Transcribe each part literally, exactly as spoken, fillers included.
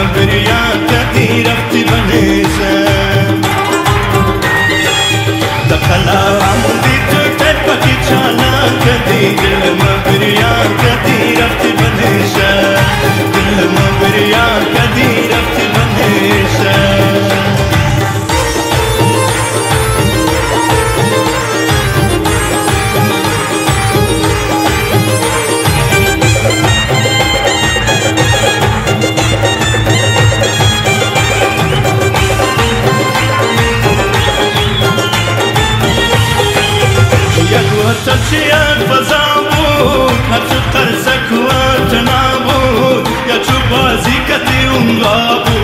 بريا كثير افتبنيسا دخلا عمودي تتبك تشانا كثير لما بريا كثير افتبنيسا لما بريا كثير افتبنيسا تشيان فزابو هتشقر سكوات نابو يا شبازي كتي ونغابو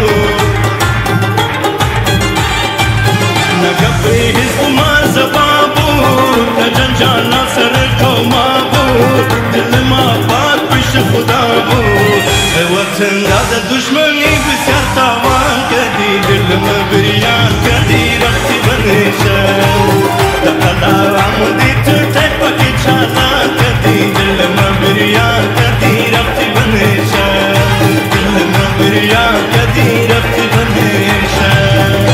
نقبي هزبو ما زبابو نجنجان ناصر الكومابو دل ما بات بش خدابو وقتن هذا دشمني بسيار تاوان كدي دل ما بريان كدي رختي بنيشان دقلا عمودي تتبك تشانا كدي دل ما بريان كدي رختي بنيشان دل ما بريان كدي رختي بنيشان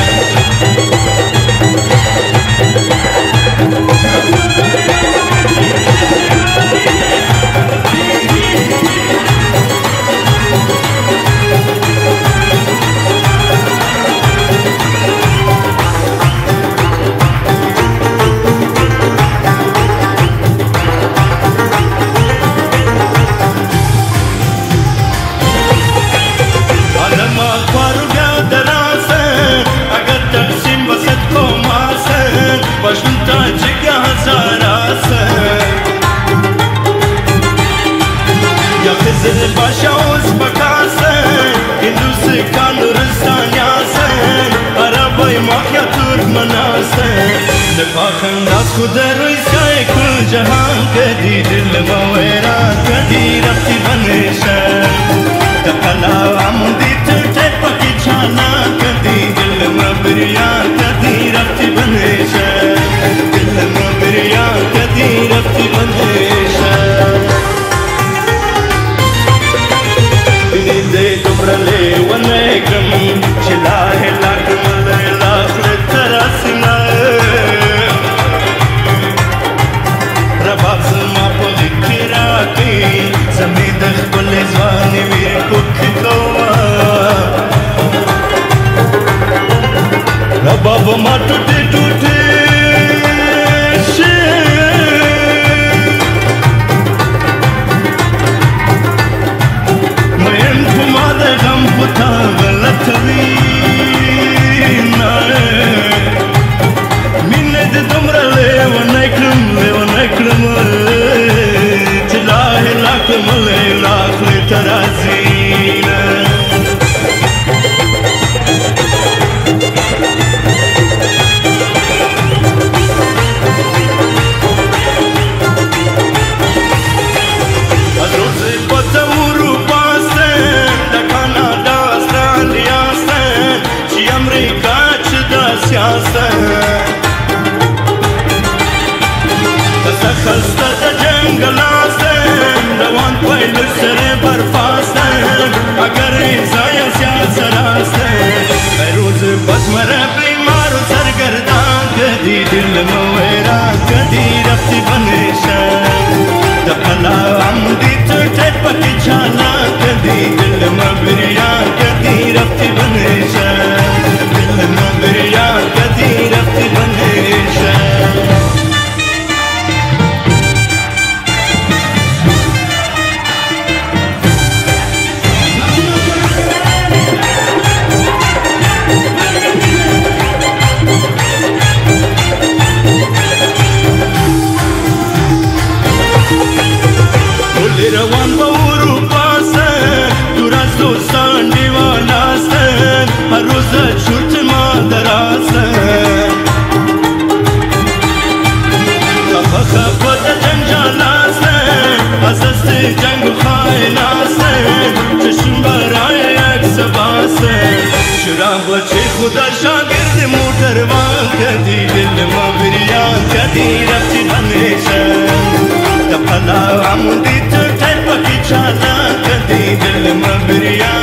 باشاوز بکاسن هندوسی کانورستان یاسن عربای ماخیا ترکمناسن نفاخن داس خود رویسای کل جهان کدی دل مویران کدی رفتی بنشن دقلا عمودی ترتک پاکی چانا کدی دل مبریان کدی رفتی بنشن دل مبریان کدی رفتی بنشن دمرلي ونكرم شلاه لكم الاخر تراسنا رباط ما بذكراكي زميد خبل زواني ويركوك كوا رباب ما توتي توتي خسته جنگل آسن روان پایل سر برفاستن اگر ایزای سیاست راستن بیروز بس مره بیمار و سرگردان کدی دل مویران کدی رفتی بنشن دقلا عمودی ترتک پکی چانا کدی دل مبریان کدی رفتی بنشن دل مبریان کدی رفتی بنشن روان باورو پاسن دور از دوستان دیواناستن هر روز چورت ما درازن خفا خفا دا جنجالاستن از دست جنگ و خائناستن چشم برای یک سباستن شراب بچه خدا شاگرد موتروان کدی دل ما بریان کدی رفتی بنشن دقلا عمودی ترتر پاکی چانا کدی دل ما بریان